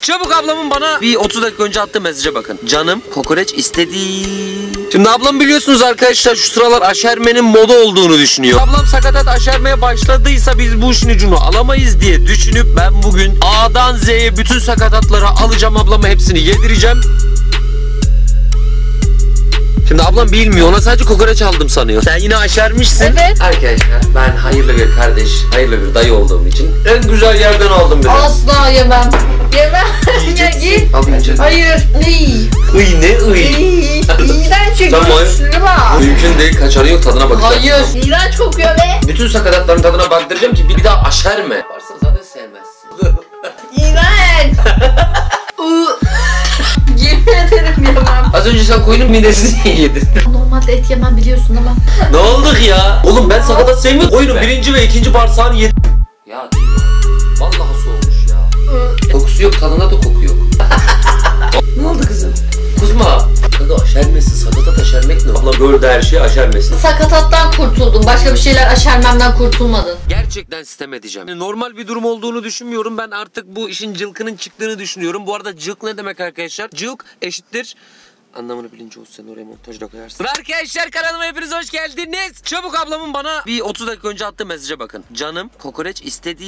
Çabuk ablamın bana bir 30 dakika önce attığı mesaja bakın. Canım kokoreç istedi. Şimdi ablam biliyorsunuz arkadaşlar şu sıralar aşermenin moda olduğunu düşünüyor. Ablam sakatat aşermeye başladıysa biz bu işin ucunu alamayız diye düşünüp ben bugün A'dan Z'ye bütün sakatatları alacağım, ablama hepsini yedireceğim. Şimdi ablam bilmiyor, ona sadece kokoreç aldım sanıyor. Sen yine aşermişsin. Evet. Arkadaşlar ben hayırlı bir kardeş, hayırlı bir dayı olduğum için en güzel yerden aldım dedim. Asla yemem. Yemem. Ya git. Almayacaksın. Hayır. İyi. Iy ne iy. İğrenç görüntüsü var. Mümkün değil, kaçarı yok, tadına bakacağım. Hayır. İğrenç kokuyor be. Bütün sakatatların tadına baktıracağım ki bir daha aşerme. Varsa zaten sevmezsin. İğrenç. Yemin ederim yemem. Az önce sen koyunun midesini yedin. Normalde et yemem biliyorsun ama. Ne olduk ya? Oğlum ben sakatat sevmiyorum. Koyunun birinci ve ikinci bağırsağını yedim. Ya değil ya. Vallahi soğumuş ya. Kokusu yok, tadında da koku yok. Ne oldu kızım? Kuzma. Tadı aşermesin, sakatat aşermek ne? Abla böyle her şeyi aşermesin. Sakatattan kurtuldum. Başka bir şeyler aşermemden kurtulmadın. Gerçekten sistem edeceğim. Yani normal bir durum olduğunu düşünmüyorum. Ben artık bu işin cılkının çıktığını düşünüyorum. Bu arada cılk ne demek arkadaşlar? Cılk eşittir. Anlamını bilince olsun, sen oraya montajda koyarsın. Arkadaşlar kanalıma hepiniz hoş geldiniz. Çabuk ablamın bana bir 30 dakika önce attığı mesaja bakın. Canım kokoreç istedi.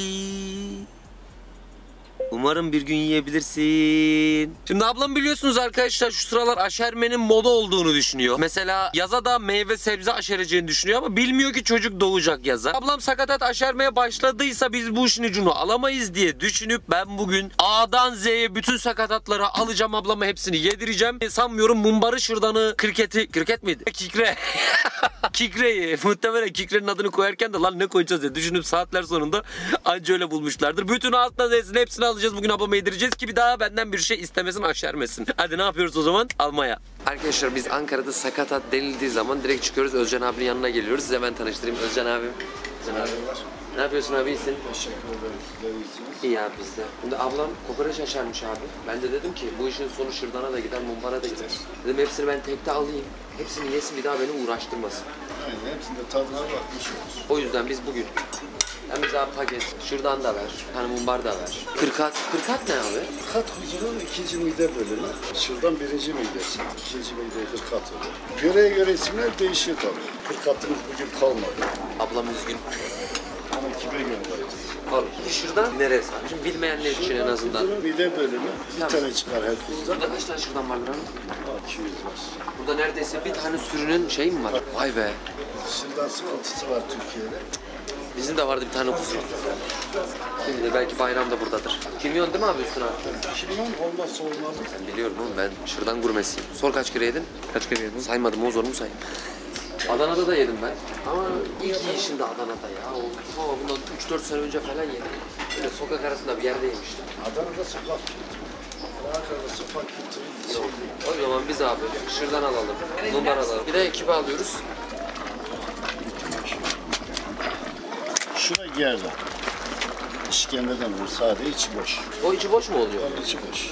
Umarım bir gün yiyebilirsin. Şimdi ablam biliyorsunuz arkadaşlar şu sıralar aşermenin moda olduğunu düşünüyor. Mesela yaza da meyve sebze aşereceğini düşünüyor ama bilmiyor ki çocuk doğacak yaza. Ablam sakatat aşermeye başladıysa biz bu işin ucunu alamayız diye düşünüp ben bugün A'dan Z'ye bütün sakatatları alacağım, ablama hepsini yedireceğim. Sanmıyorum mumbarı, şırdanı, kriket miydi? Kikre. Kikreyi. Muhtemelen kikrenin adını koyarken de lan ne koyacağız diye düşünüp saatler sonunda anca öyle bulmuşlardır. Bütün A'dan Z'sini hepsini alacağız. Bugün ablama yedireceğiz ki bir daha benden bir şey istemesin, aşermesin. Hadi ne yapıyoruz o zaman? Almaya. Arkadaşlar biz Ankara'da sakatat denildiği zaman direkt çıkıyoruz. Özcan abinin yanına geliyoruz. Size ben tanıştırayım. Özcan abim. Özcan abim var. Ne yapıyorsun abi, iyisin? Teşekkür ederim. İyi abi biz de. Şimdi ablam kokoreç aşermiş abi. Ben de dedim ki bu işin sonu şırdana da gider, mumbara da gider. Dedim hepsini ben tekte alayım. Hepsini yesin, bir daha beni uğraştırmasın. Aynen, hepsinde tadına bakmış olur. O yüzden biz bugün hem bize abi paket, şırdan da ver, hani mumbar da ver. Kırkat ne abi? Kat huzurun ikinci mide bölümü. Şuradan birinci midesi, ikinci mide kırkat olur. Göreye göre isimler değişiyor tabii. Kırkatımız bugün kalmadı. Ablam üzgün. Ama kime göndereceğiz? Abi şırdan neresi abi? Şimdi bilmeyenler için en azından. Huzurun mide bölümü bir Tamam. tane çıkar her kuzdan. Burada kaç tane şırdan var lan? 200 var. Burada neredeyse bir tane sürünün şeyi mi var? Vay be. Şırdan sıkıntısı var Türkiye'de. Bizim de vardı bir tane kuzu. Şimdi de belki bayramda buradadır. Kimyon değil mi abi üstüne? Kimyon olmazsa olmazı. Ben biliyorum oğlum, ben şırdan gurmesiyim. Sor kaç kere yedin? Kaç kere yedin? Saymadım, o zor mu sayayım? Adana'da da yedim ben. Ama ilk yiyişimde Adana'da ya. Ama bundan 3-4 sene önce falan yedim. Böyle sokak arasında bir yerde yemiştim. Adana'da sokak kültürü. Ankara'da sokak kültürü. O zaman biz abi şırdan alalım, mumbar alalım. Bir de ekibi alıyoruz. Şuraya gerdan. İşkembeden olur, sade içi boş. O içi boş mu oluyor? Tabii içi boş.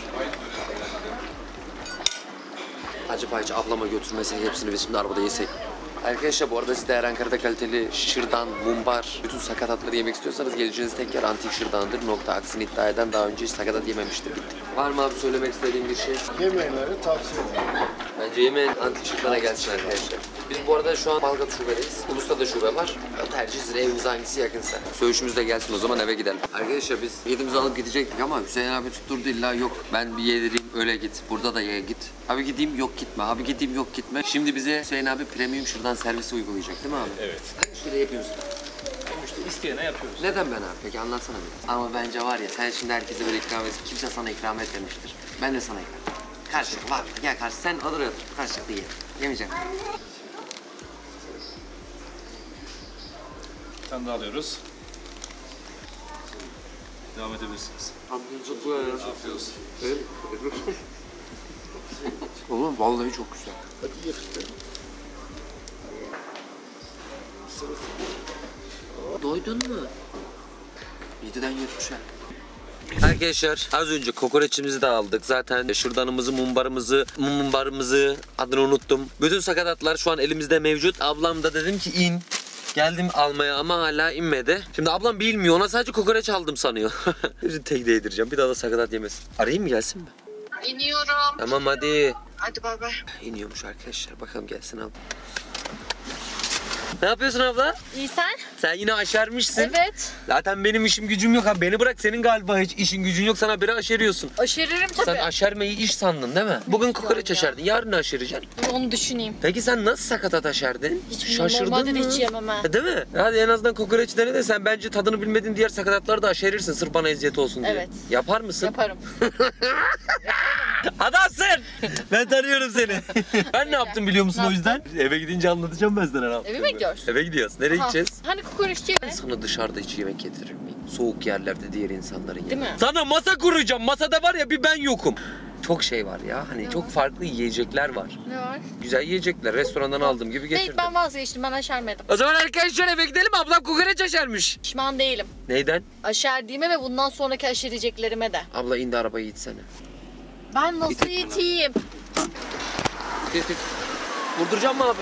Acaba hiç ablama götürmesek hepsini biz şimdi arabada yesek. Arkadaşlar bu arada siz de eğer Ankara'da kaliteli şırdan, mumbar, bütün sakatatları yemek istiyorsanız geleceğiniz tek yer Antik Şırdan'dır. Aksini iddia eden daha önce hiç sakatat yememiştir. Var mı abi söylemek istediğin bir şey? Yemeğleri tavsiye ederim. Bence yemeğin Antik Şırdan'a gelsin arkadaşlar. Biz bu arada şu an Balgat şubedeyiz. Ulus'ta da şube var. Tercih sizin, evinize hangisi yakınsa. Söğüşümüz de gelsin, o zaman eve gidelim. Arkadaşlar biz yedimizi alıp gidecektik ama Hüseyin abi tutturdu, illa yok ben bir yedireyim öyle git. Burada da ye git. Abi gideyim yok gitme. Abi gideyim yok gitme. Şimdi bize Hüseyin abi premium şırdan servisi uygulayacak değil mi abi? Evet. Hani şöyle yapıyorsun. İşte isteyene yapıyoruz. Neden ben abi? Peki anlatsana biraz. Ama bence var ya, sen şimdi herkese böyle ikram etsin. Kimse sana ikram etmemiştir. Ben de sana ikram. Karşılıklı var. Gel karşı, sen alır otur. Karşılıklı ye. Yemeyeceğim. Bir tane daha alıyoruz. Devam edebilirsiniz. Amcacık bu ya. Afiyet olsun. Evet. Oğlum vallahi çok güzel. Hadi ye işte. Doydun mu? 7'den 70'e. Arkadaşlar az önce kokoreçimizi de aldık. Zaten şırdanımızı, mumbarımızı adını unuttum. Bütün sakatatlar şu an elimizde mevcut. Ablam da dedim ki in. Geldim almaya ama hala inmedi. Şimdi ablam bilmiyor, ona sadece kokoreç aldım sanıyor. Tek değdireceğim, bir daha da sakatat yemesin. Arayayım mı, gelsin mi? İniyorum. Tamam hadi. Hadi bay bay. İniyormuş arkadaşlar, bakalım gelsin abla. Ne yapıyorsun abla? İyi sen? Sen yine aşermişsin. Evet. Zaten benim işim gücüm yok abi. Beni bırak, senin galiba hiç işin gücün yok. Sana biri aşeriyorsun. Aşeririm tabii. Sen aşermeyi iş sandın değil mi? Bugün kokoreç ya. aşerdin. Yarın ne aşeracaksın? Dur onu düşüneyim. Peki sen nasıl sakatat aşerdin? Hiç bilmiyorum, Şaşırdın normalde mı? de hiç yemem ha. Değil mi? Hadi en azından kokoreç dene de sen bence tadını bilmediğin diğer sakatatları da aşerirsin. Sırf bana eziyet olsun diye. Evet. Yapar mısın? Yaparım. Adamsın! Ben tanıyorum seni. Ben ne yaptım biliyor musun o yüzden? Eve gidince anlatacağım ben sana ne yaptım. Eve mi gidiyoruz? Eve gidiyoruz. Nereye Ha, gideceğiz? Hani kokoreççi mi? Sana dışarıda hiç yemek getiririm. Soğuk yerlerde diğer insanların Değil mi? Sana masa kuracağım. Masada var ya bir ben yokum. Çok şey var ya. Hani çok farklı yiyecekler var. Ne var? Güzel yiyecekler. Restorandan aldığım gibi getirdim. Değil, ben vazgeçtim, ben aşermedim. O zaman arkadaşlar eve gidelim. Ablam kokoreç aşermiş. Pişman değilim. Neyden? Aşerdiğime ve bundan sonraki aşereceklerime de. Abla indi arabayı itsene. Ben nasıl yeteyim? Git. Vurduracağım mı abi?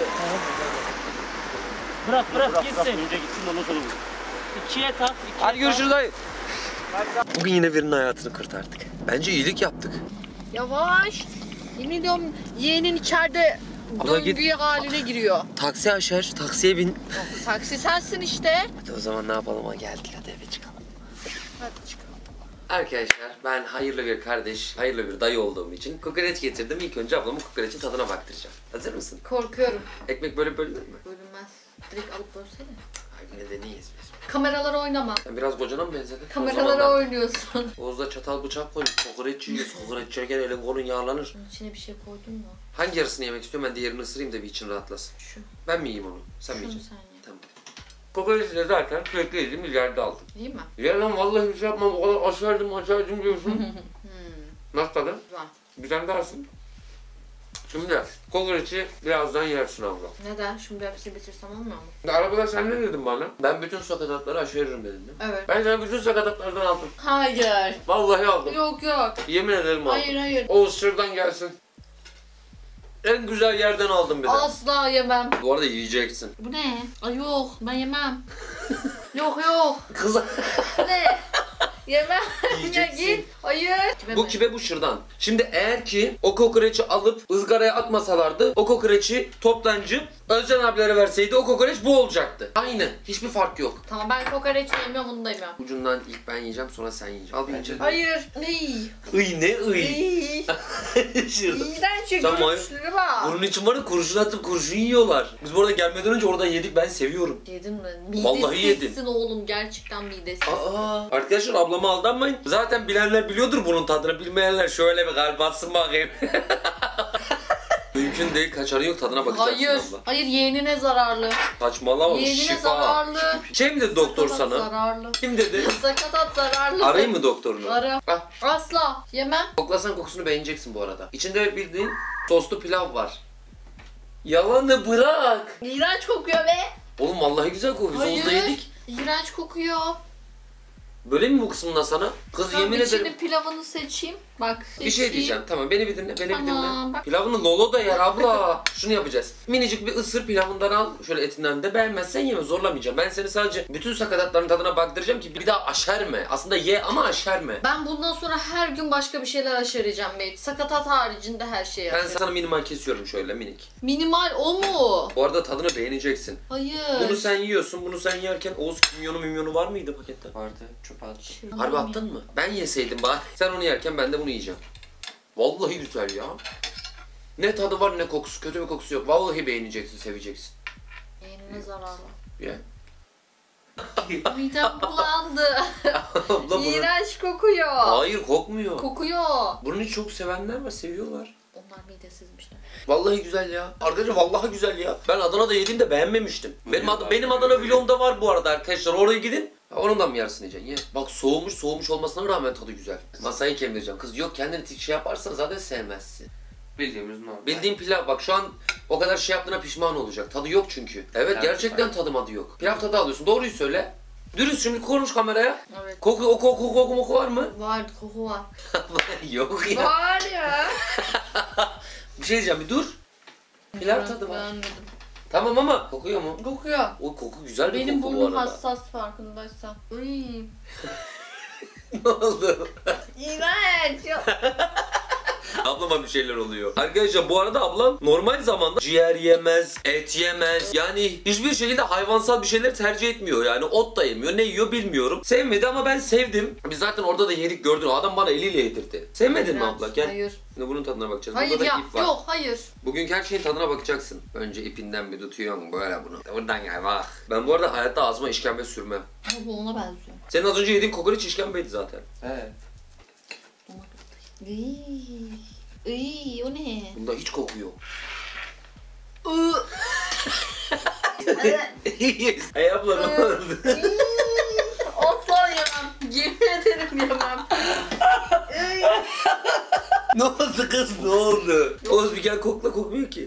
Bırak gitsin. Önce gitsin ondan sonra vur. İkiye tak. Hadi görüşürüz dayı. Bugün yine birinin hayatını kurtardık. Bence iyilik yaptık. Yavaş. Yemin ediyorum yeğenin içeride Abla git. döngüye haline giriyor. Taksi aşer. Taksiye bin. Taksi sensin işte. Hadi o zaman ne yapalım? Ha, geldik hadi eve çıkalım. Hadi çıkalım. Arkadaşlar ben hayırlı bir kardeş, hayırlı bir dayı olduğum için kokoreç getirdim. İlk önce ablamın kokoreçin tadına baktıracağım. Hazır mısın? Korkuyorum. Ekmek böyle bölünür mü? Bölünmez. Direkt alıp bölsene. Ay yine deneyiz biz. Kameralara oynama. Sen biraz kocana mı benzedin? Kameralara oynuyorsun. Oğuzda çatal bıçak koymuş. Kokoreç yiyoruz. Kokoreç yerken elin kolun yağlanır. Bunun içine bir şey koydun mu? Hangi yarısını yemek istiyorum? Ben diğerini ısırayım da bir için rahatlasın. Şu. Ben mi yiyeyim onu? Sen mi Şunu yiyeceksin? sen ye. Tamam. Kokoreçi de zaten sürekli yediğimiz yerde aldım. İyi mi? Ya lan vallahi bir şey yapmam. O kadar aşerdim diyorsun. Nasıl tadı? Güzel. Güzel dersin. Şimdi kokoreçi birazdan yersin abla. Neden? Şimdi hepsini bitirsem olmuyor mu? Arabada sen ne dedin bana? Ben bütün sakatatları aşeririm dedin değil mi? Evet. Ben sana bütün sakatatlardan aldım. Hayır. Vallahi aldım. Yok yok. Yemin ederim aldım. Hayır. Oğuz şuradan gelsin. En güzel yerden aldım bir de. Asla yemem. Bu arada yiyeceksin. Bu ne? Ay yok ben yemem. yok. Kız Bu ne? Yemem. Ya Yiyeceksin. git. Hayır. bu kibe bu şırdan. Şimdi eğer ki o kokoreçi alıp ızgaraya atmasalardı o kokoreçi toptancı Özcan abilere verseydi o kokoreç bu olacaktı. Aynı. Hiçbir fark yok. Tamam ben kokoreç yemiyorum bunu da yemiyorum. Ucundan ilk ben yiyeceğim sonra sen yiyeceksin. Al bir ince. Hayır. İyi. Iy ne iy. İyi. Şırdan. İğrenç Tamam, görünüşleri var. Bunun için var ya kurşun atıp kurşun yiyorlar. Biz bu arada gelmeden önce oradan yedik, ben seviyorum. Yedin mi? Vallahi yedim. Midesizsin oğlum, gerçekten midesiz. Aa, arkadaşlar ablama aldanmayın. Zaten bilenler biliyordur bunun tadını, bilmeyenler şöyle bir kalp atsın bakayım. Mümkün değil, kaçarı yok, tadına bakacaksın Hayır. abla. Hayır yeğenine zararlı. Saçmalama, Yeğenine şifa. zararlı. Şey mi dedi doktor Sakatat sana? zararlı. Kim dedi? Sakatat zararlı. Arayayım mı doktorunu? Ara. Ah, Asla. Yemem. koklasan kokusunu beğeneceksin bu arada. İçinde bildiğin soslu pilav var. Yalanı bırak. İğrenç kokuyor be. Oğlum vallahi güzel kokuyor. Biz Hayır. Oğuz'da yedik. İğrenç kokuyor. Böyle mi bu kısmından sana? Kız Tamam, yemin içinin ederim. pilavını seçeyim. Bak. Bir şey diyeceğim. Tamam beni bir dinle, beni bir Tamam, dinle. bak. Pilavını lolo da yer abla. Şunu yapacağız. Minicik bir ısır pilavından al. Şöyle etinden de beğenmezsen yeme, zorlamayacağım. Ben seni sadece bütün sakatatların tadına baktıracağım ki bir daha aşerme. Aslında ye ama aşerme. Ben bundan sonra her gün başka bir şeyler aşereceğim Beyt. Sakatat haricinde her şeyi Ben aşereceğim. sana minimal kesiyorum şöyle minik. Minimal o mu? Bu arada tadını beğeneceksin. Hayır. Bunu sen yiyorsun, bunu sen yerken Oğuz kimyonu var mıydı pakette? Vardı, çöpe attım. Harbi attın mı? Ben yeseydim bari. Sen onu yerken ben de bunu yiyeceğim. Vallahi güzel ya. Ne tadı var ne kokusu, kötü bir kokusu yok. Vallahi beğeneceksin, seveceksin. Yeğenine zararlı. Ye. Midem bulandı. Abla bunu... İğrenç kokuyor. Hayır kokmuyor. Kokuyor. Bunu hiç çok sevenler var, seviyorlar. Onlar midesizmişler. Vallahi güzel ya. Arkadaşlar vallahi güzel ya. Ben Adana'da yediğimde beğenmemiştim. Benim Adana vlogumda var bu arada arkadaşlar. Oraya gidin. Onun da mı yarısını yiyeceksin? Ye. Bak soğumuş olmasına rağmen tadı güzel. Masayı kemireceğim. Kız yok kendini şey yaparsan zaten sevmezsin. Bildiğimiz normal. Bildiğin pilav. Bak şu an o kadar şey yaptığına pişman olacak. Tadı yok çünkü. Evet gerçekten tadı madı yok. Pilav tadı alıyorsun. Doğruyu söyle. Dürüst şimdi konuş kameraya. Evet. Koku var mı? Var, koku var. Yok ya. Var ya. Bir şey diyeceğim bir dur. Pilav tadı var. Beğenmedim. Tamam ama kokuyor mu? Kokuyor. O koku güzel bir Benim koku bu burnum arada. hassas farkındaysan. Ne oldu? İğrenç. Ablama bir şeyler oluyor. Arkadaşlar bu arada ablam normal zamanda ciğer yemez, et yemez. Yani hiçbir şekilde hayvansal bir şeyler tercih etmiyor. Yani ot da yemiyor. Ne yiyor bilmiyorum. Sevmedi ama ben sevdim. Biz zaten orada da yedik gördün. Adam bana eliyle yedirdi. Sevmedin mi abla? Gel. Hayır. Şimdi bunun tadına bakacağız. Hayır Burada da ya. ip var. Yok hayır. Bugünkü her şeyin tadına bakacaksın. Önce ipinden bir tutuyorsun böyle bunu. Buradan gel bak. Ben bu arada hayatta ağzıma işkembe sürmem. Bu ona benziyor. Senin az önce yediğin kokoreç işkembeydi zaten. He. Iy, o ne? Bunda hiç koku yok. Hey abla ne oldu? Asla yemem. Yemin ederim yemem. Ne oldu kız ne oldu? Oğuz bir gel kokla kokmuyor ki.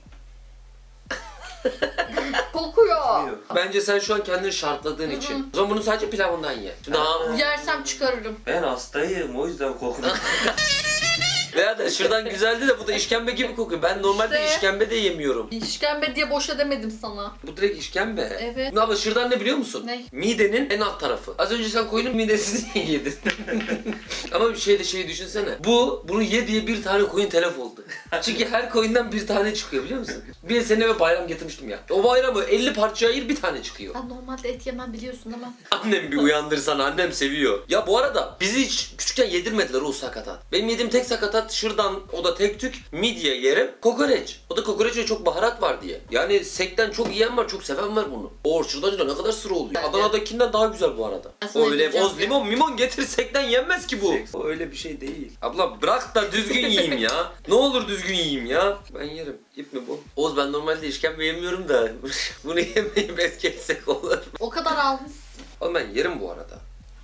Kokuyor. Bence sen şu an kendini şartladığın için. O zaman bunu sadece pilavından ye. Şimdi Yersem çıkarırım. Ben hastayım o yüzden kokuyorum. veya da şuradan güzeldi de bu da işkembe gibi kokuyor. Ben normalde İşte. işkembe de yemiyorum. İşkembe diye boşa demedim sana. Bu direkt işkembe. Evet. Ne abla şırdan ne biliyor musun? Ne? Midenin en alt tarafı. Az önce sen koyunun midesini yedin. Ama bir şey düşünsene. Bunu ye diye bir tane koyun telef oldu. Çünkü her koyundan bir tane çıkıyor biliyor musun? Bir sene eve bayram getirmiştim ya. O bayramı 50 parçaya ayır bir tane çıkıyor. Ben normalde et yemem biliyorsun ama. Annem bir uyandırsana, annem seviyor. Ya bu arada bizi hiç küçükken yedirmediler o sakatat. Benim yediğim tek sakatat şırdan, o da tek tük, midye yerim, kokoreç. O da kokoreçte çok baharat var diye. Yani sekten çok yiyen var, çok seven var bunu. O şırdancıda ne kadar sıra oluyor. Adana'dakinden daha güzel bu arada. Aslında O öyle yiyeceğim oz limon getir sekten yenmez ki bu. O öyle bir şey değil. Abla bırak da düzgün yiyeyim ya. Ne olur düzgün yiyeyim ya. Ben yerim. İp mi bu? Oğuz ben normalde işkembe yemiyorum da bunu yemeyip es geçsek olur. O kadar almışsın. Oğlum ben yerim bu arada.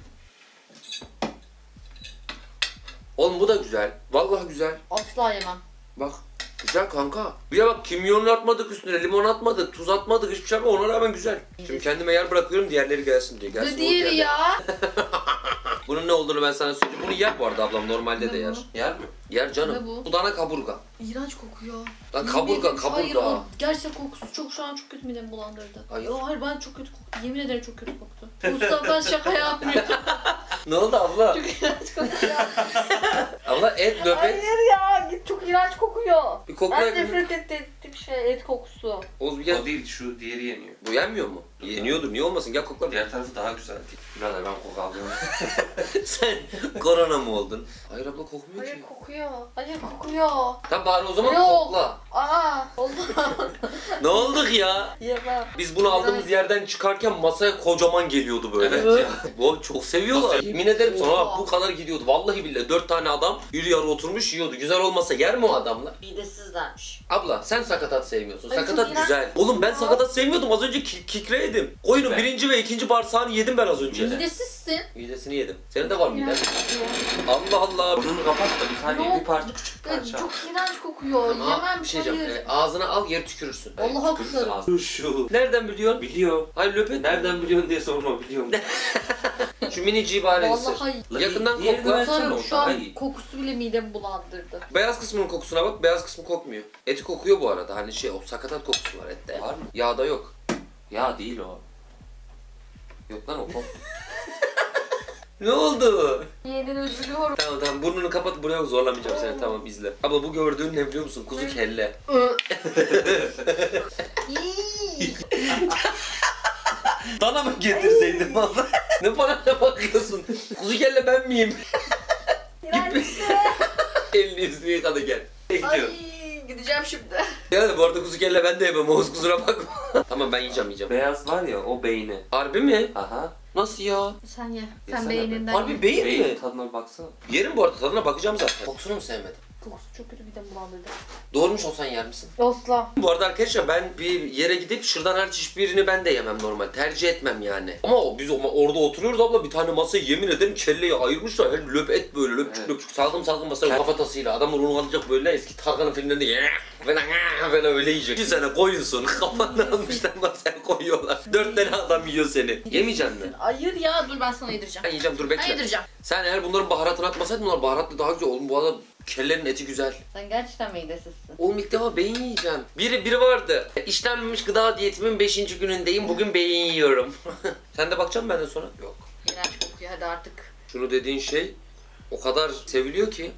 Oğlum bu da güzel. Vallahi güzel. Asla yemem. Bak. Güzel kanka. Bir de bak kimyon atmadık üstüne, limon atmadık, tuz atmadık, hiçbir şey yapmadık. Ona rağmen güzel. Şimdi kendime yer bırakıyorum diğerleri gelsin diye. Gelsin Ne o diğeri diğerleri. ya? Bunun ne olduğunu ben sana söyleyeyim. Bunu yer bu arada ablam normalde Ne de bu? yer. Yer mi? Yer canım. Ne bu? Bu dana kaburga. İğrenç kokuyor. Lan Yemin kaburga, ederim, Hayır kaburga. o gerçekten kokusu çok şu an çok kötü midemi bulandırdı. Hayır. Hayır ben çok kötü koktu. Yemin ederim çok kötü koktu. Mustafa şaka yapmıyor. Ne oldu abla? Çok iğrenç kokuyor. Abla et, löpet. Hayır ya çok iğrenç kokuyor. Bir kokla. Ben nefret ettiğim şey et kokusu. Oğuz bir gel. O değil şu diğeri yeniyor. Bu yenmiyor mu? Yeniyordur. Niye olmasın? Gel kokla. Diğer tarafı daha güzel değil. Birader ben koku alıyorum. Sen korona mı oldun? Hayır abla kokmuyor Hayır ki. kokuyor. Hayır kokuyor. Tamam bari o zaman Yok. kokla. Aa oldu. Ne olduk ya? Yemem. Biz bunu aldığımız yerden çıkarken masaya kocaman geliyordu böyle. Evet ya. Bu çok seviyorlar. Yemin ederim sana Oha. bak bu kadar gidiyordu. Vallahi billahi 4 tane adam iri yarı oturmuş yiyordu. Güzel olmasa yer mi o adamlar? Midesizlermiş. Abla sen sakatat sevmiyorsun. Ay, Sakatat çok iğrenç. güzel. Oğlum ben sakatat sevmiyordum. Az önce kikre yedim. Koyunun birinci ve ikinci bağırsağını yedim ben az önce. Midesizsin. Midesini yedim. Senin de var miden. İğrenç kokuyor. Allah Allah. Burnunu kapat da bir tane Yok. bir parça küçük bir parça. Çok iğrenç kokuyor. Ama Yemem. bir şey hayır. diyeceğim. Ağzına al yer tükürürsün. Allah'a kusarım. Şu. Nereden biliyorsun? Biliyor. Hayır löpet. Nereden biliyorsun diye sorma biliyorum. Şu miniciyi bari ısır. Vallahi Yakından Diğerini kokla. versene kusarım. o Şu daha an iyi. kokusu bile midemi bulandırdı. Beyaz kısmının kokusuna bak. Beyaz kısmı kokmuyor. Eti kokuyor bu arada. Hani şey o sakatat kokusu var ette. Var mı? Yağda yok. Ya değil o. Yok lan o kok. Ne oldu? Yeniden üzülüyorum. Tamam burnunu kapat buraya zorlamayacağım seni tamam izle. Abla bu gördüğün ne biliyor musun? Kuzu kelle. İyi. Dana mı getirseydim valla? Ne bana ne bakıyorsun? Kuzu kelle ben miyim? Elini yüzünü yıkadı gel. Ay gideceğim şimdi. Yani bu arada kuzu kelle ben de yemem Oğuz kusura bakma. Tamam ben yiyeceğim. Beyaz var ya o beyni. Harbi mi? Aha. Nasıl ya? Sen ye. Sen Yesene beyninden Harbi ye. beyin mi? Beynin tadına bir baksana. Yerim bu arada tadına bakacağım zaten. Kokusunu mu sevmedin? Kokusu çok kötü midemi bulandırdı. Doğurmuş olsan yer misin? Asla. Bu arada arkadaşlar ben bir yere gidip şırdan hariç hiçbirini ben de yemem normal. Tercih etmem yani. Ama biz orada oturuyoruz abla bir tane masaya yemin ederim kelleyi ayırmışlar. Her löp et böyle löpçük Evet. löpçük salgım masaya kafatasıyla. Adam onu alacak böyle eski Tarkan'ın filmlerinde falan öyle yiyecek. Bir sene koyunsun kafanı almışlar masaya koyuyorlar. 4 tane adam yiyor seni. Yemeyeceksin mi? Hayır ya dur ben sana yedireceğim. Ben yiyeceğim dur Ben bekle. yedireceğim. Sen eğer bunların baharatını atmasaydın bunlar baharatlı daha güzel oğlum bu arada Kellerin eti güzel. Sen gerçekten midesizsin. Oğlum ilk defa beyin yiyeceğim. Biri vardı. İşlenmemiş gıda diyetimin 5. günündeyim. Bugün beyin yiyorum. Sen de bakacaksın benden sonra. Yok. İğrenç kokuyor, hadi artık. Şunu dediğin şey o kadar seviliyor ki.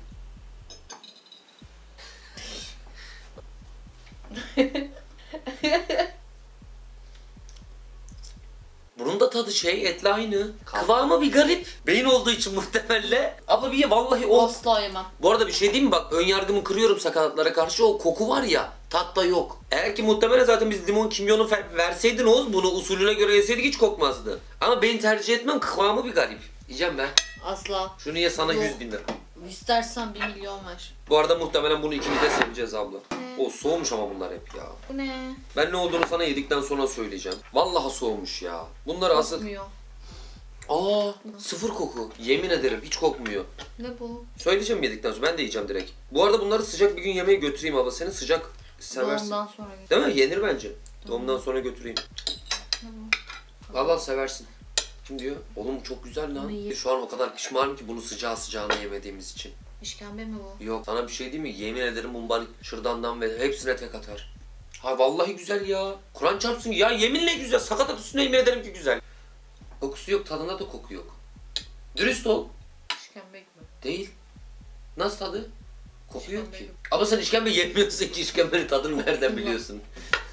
Bunun da tadı etli aynı. Kıvamı bir garip. Beyin olduğu için muhtemelen. Abla bir ye vallahi o. Asla yemem. Bu arada bir şey diyeyim mi bak, ön yargımı kırıyorum sakatatlara karşı, o koku var ya, tat da yok. Eğer ki muhtemelen zaten biz limon kimyonu verseydin Oğuz, bunu usulüne göre yeseydik hiç kokmazdı. Ama ben tercih etmem, kıvamı bir garip. Yiyeceğim ben. Asla. Şunu ye, sana Yok. 100.000 lira. İstersen 1 milyon ver. Bu arada muhtemelen bunu ikimiz de seveceğiz abla. O soğumuş ama bunlar hep ya. Bu ne? Ben ne olduğunu sana yedikten sonra söyleyeceğim. Vallahi soğumuş ya. Bunlar asıl... Kokmuyor. Aa, sıfır koku. Yemin ederim hiç kokmuyor. Ne bu? Söyleyeceğim yedikten sonra, ben de yiyeceğim direkt. Bu arada bunları sıcak bir gün yemeğe götüreyim abla. Senin sıcak seversin. Doğumdan sonra git. Değil mi? Yenir bence. Doğumdan sonra götüreyim. Vallahi seversin. Kim diyor? Oğlum çok güzel lan. İyi. Şu an o kadar pişmanım ki bunu sıcağı sıcağına yemediğimiz için. İşkembe mi bu? Yok, sana bir şey diyeyim mi? Yemin ederim mumbar şırdandan ve hepsine tek atar. Ha vallahi güzel ya. Kur'an çarpsın ya, yeminle güzel. Sakatat üstüne yemin ederim ki güzel. Kokusu yok, tadında da koku yok. Dürüst ol. İşkembe gibi. Değil. Nasıl tadı? Koku yok İşkembe ki. yok. Ama sen işkembe yemiyorsun ki, işkembenin tadını nereden biliyorsun?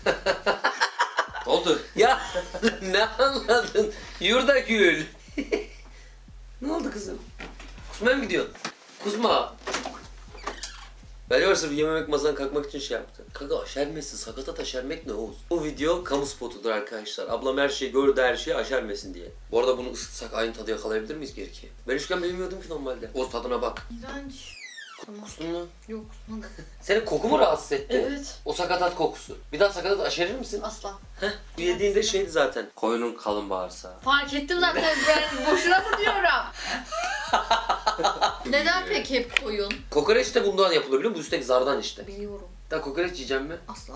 Oldu. Ya ne anladın? Yurda gül. Ne oldu kızım? Kusmaya mı gidiyorsun? Kusma. Ben sırf yememek masadan kalkmak için şey yaptı. Kanka aşermesin, sakatat aşermek ne Oğuz? Bu video kamu spotudur arkadaşlar. Ablam her şeyi gördü, her şeyi aşermesin diye. Bu arada bunu ısıtsak aynı tadı yakalayabilir miyiz geri ki? Ben işkembe yemiyordum ki normalde. Oğuz tadına bak. İğrenç. Tamam. Kustun mu? Yok kusmadım. Senin koku mu rahatsız etti? Evet. O sakatat kokusu. Bir daha sakatat aşerir misin? Asla. Bu yediğinde şeydi zaten. Koyunun kalın bağırsağı. Fark ettim zaten, ben boşuna mı diyorum? Neden peki hep koyun? Kokoreç de bundan yapılıyor biliyor musun? Bu üstteki zardan işte. Biliyorum. Daha kokoreç yiyeceğim mi? Asla.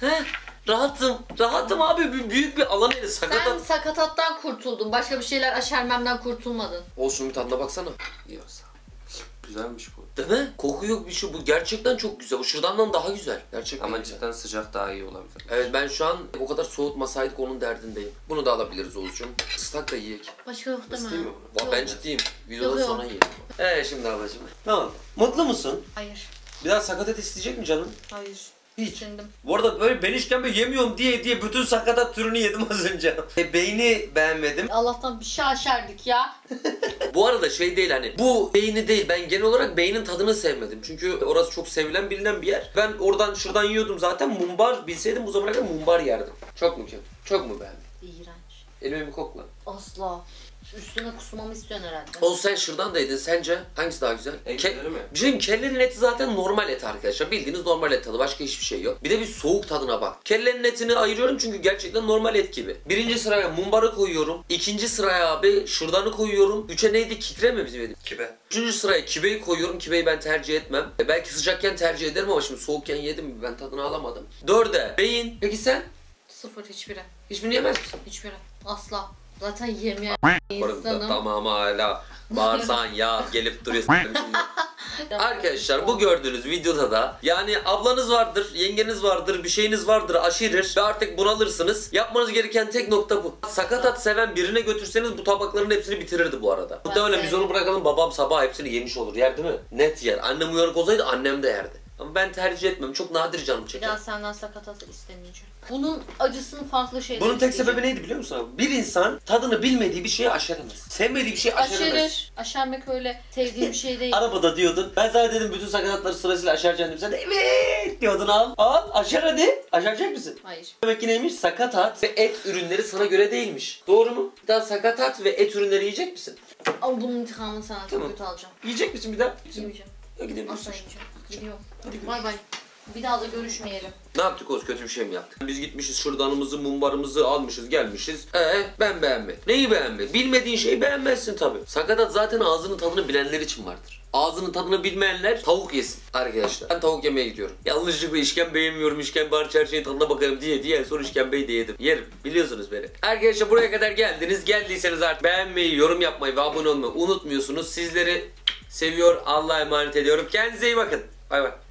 Rahatım. Rahatım abi. Büyük bir alan eli. Sen Sakatat. sakatattan kurtuldun. Başka bir şeyler aşermemden kurtulmadın. Olsun, bir tadına baksana. Yiyorsa. Güzelmiş bu. Değil mi? Koku yok bir şey. Bu gerçekten çok güzel. Bu şırdandan daha güzel. Gerçekten Ama güzel. cidden sıcak daha iyi olabilir. Evet, ben şu an o kadar soğutmasaydık onun derdindeyim. Bunu da alabiliriz Oğuzcuğum. Islak da yiyek. Başka yok değil İsteyeyim mi? mi bunu? Yok. Ben ciddiyim. Videodan Yok, sonra yok. yiyelim. Şimdi ablacığım. Tamam. Mutlu musun? Hayır. Bir daha sakatat isteyecek mi canım? Hayır. Hiç. Düşündüm. Bu arada böyle ben işkembe yemiyorum diye bütün sakatat türünü yedim az önce. Beyni beğenmedim. Allah'tan bir şey aşerdik ya. Bu arada şey değil, hani bu beyni değil, ben genel olarak beynin tadını sevmedim. Çünkü orası çok sevilen bilinen bir yer. Ben oradan şuradan yiyordum zaten, mumbar bilseydim bu zamana kadar mumbar yerdim. Çok mu kötü? Çok mu beğendin? İğrenç. Elime bir kokla. Asla. Üstüne kusmamı istiyorsun herhalde. O sen şuradan da yedin, sence hangisi daha güzel? En güzeli mi? Bir şey diyeyim, kellenin eti zaten normal et arkadaşlar. Bildiğiniz normal et tadı, başka hiçbir şey yok. Bir de bir soğuk tadına bak. Kellenin etini ayırıyorum çünkü gerçekten normal et gibi. Birinci sıraya mumbarı koyuyorum. İkinci sıraya abi şırdanı koyuyorum. Üçe neydi? Kitre mi bizim yedik? Kibe. Üçüncü sıraya kibeyi koyuyorum. Kibeyi ben tercih etmem. Belki sıcakken tercih ederim ama şimdi soğukken yedim, ben tadını alamadım. Dörde beyin. Peki sen? Sıfır hiçbiri. Hiçbirini yemez misin? Hiçbiri. Asla. Zaten yemeyen Orada insanım. tamam hala bağırsan ya gelip duruyorsun. Arkadaşlar bu gördüğünüz videoda da yani ablanız vardır, yengeniz vardır, bir şeyiniz vardır aşirir ve artık bunalırsınız. Yapmanız gereken tek nokta bu. Sakatat seven birine götürseniz bu tabakların hepsini bitirirdi bu arada. Muhtemelen biz onu bırakalım, babam sabah hepsini yemiş olur, yer değil mi? Net yer. Annem uyanık olsaydı annem de yerdi. Ama ben tercih etmem. Çok nadir canım Bir çeker. daha senden sakatat istemeyeceğim. Bunun acısını farklı şeyler Bunun tek isteyeceğim. sebebi neydi biliyor musun abi? Bir insan tadını bilmediği bir şeye aşeramaz. Sevmediği bir şeye aşeramaz. Aşerir. Aşermek öyle sevdiğim bir şey değil. Arabada diyordun. Ben sana dedim bütün sakatatları sırasıyla aşeracaksın dedim. Sen de evet diyordun, al. Al aşer hadi. Aşeracak mısın? Hayır. Demek ki neymiş? Sakatat ve et ürünleri sana göre değilmiş. Doğru mu? Bir daha sakatat ve et ürünleri yiyecek misin? Ama bunun intikamını sana Tamam. çok kötü alacağım. Yiyecek misin bir daha? Yemeyeceğim. Ya gidebilirsin. Asla yemeyeceğim. Gidiyorum. Hadi Bay bay. Bir daha da görüşmeyelim. Ne yaptık Oğuz? Kötü bir şey mi yaptık? Biz gitmişiz şırdanımızı, mumbarımızı almışız, gelmişiz. Ben beğenmedim. Neyi beğenmedin? Bilmediğin şeyi beğenmezsin tabii. Sakatat zaten ağzının tadını bilenler için vardır. Ağzının tadını bilmeyenler tavuk yesin arkadaşlar. Ben tavuk yemeye gidiyorum. Yanlışlıkla işkembe yemiyorum, işkembe hariç her şeyin tadına bakarım diye sonra işkembeyi de yedim. Yerim. Biliyorsunuz beni. Arkadaşlar buraya kadar geldiniz. Geldiyseniz artık beğenmeyi, yorum yapmayı ve abone olmayı unutmuyorsunuz. Sizleri seviyor. Allah'a emanet ediyorum. Kendinize iyi bakın. Bay bay.